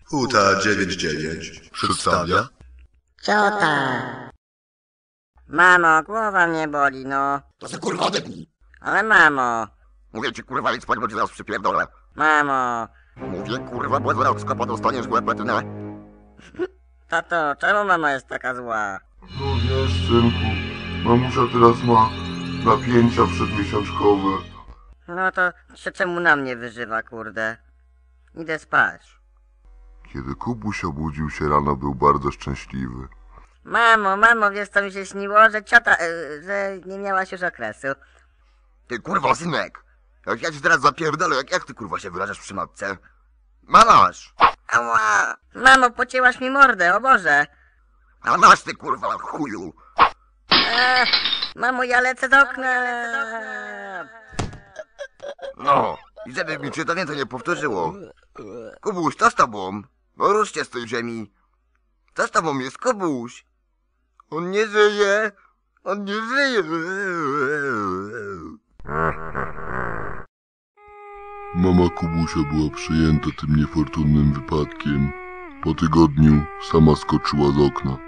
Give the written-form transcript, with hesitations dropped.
Huta 99 przedstawia. Ciota! Mamo, głowa mnie boli, no. To se kurwa odepnij. Ale mamo. Mówię ci kurwa, idź spać, bo ci zaraz przypierdolę. Mamo. Mówię kurwa, bo zaraz skopa dostaniesz w łeb platynę. Tato, czemu mama jest taka zła? No wiesz, synku, mamusia teraz ma napięcia przedmiesiączkowe. No to się czemu na mnie wyżywa, kurde? Idę spać. Kiedy Kubuś obudził się rano, był bardzo szczęśliwy. Mamo, wiesz co mi się śniło? Że ciota, że nie miałaś już okresu. Ty kurwa, synek. Jak ja ci teraz zapierdolę, jak ty kurwa się wyrażasz przy matce? Mamasz! Ała! Mamo, pocięłaś mi mordę, o Boże! A masz ty kurwa, chuju! Mamo, ja lecę do okna! No, i żeby mi się to więcej nie powtórzyło. Kubuś, co z tobą? No rusz się z tej ziemi. Co z tobą jest, Kubuś? On nie żyje! On nie żyje! Mama Kubusia była przejęta tym niefortunnym wypadkiem. Po tygodniu sama skoczyła z okna.